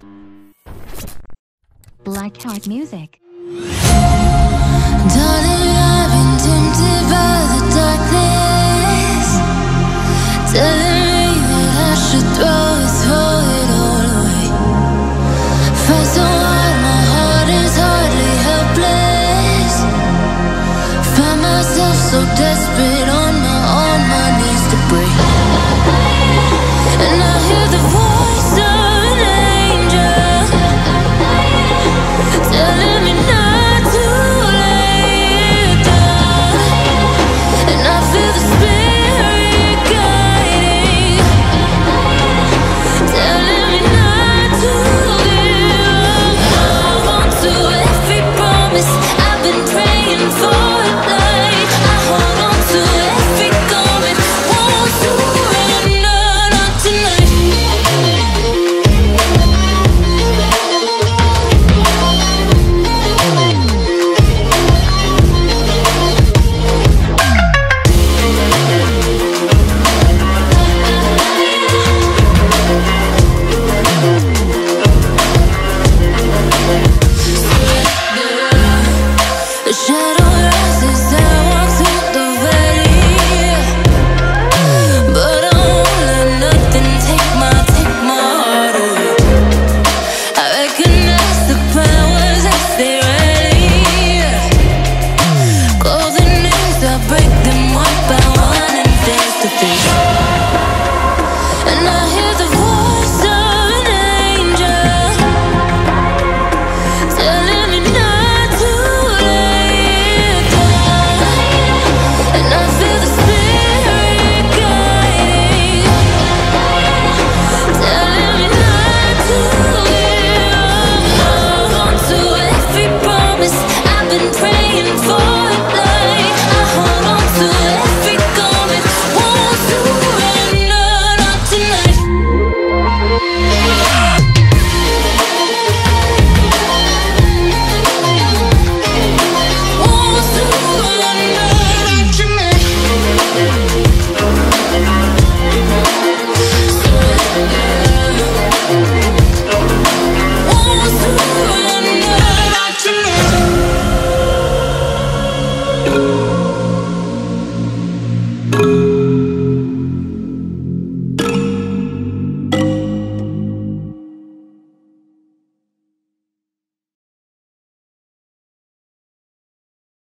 Blackheart Music. Darling, I've been tempted by the darkness, telling me that I should throw it all away. Fight so hard, my heart is hardly helpless. Find myself so desperate.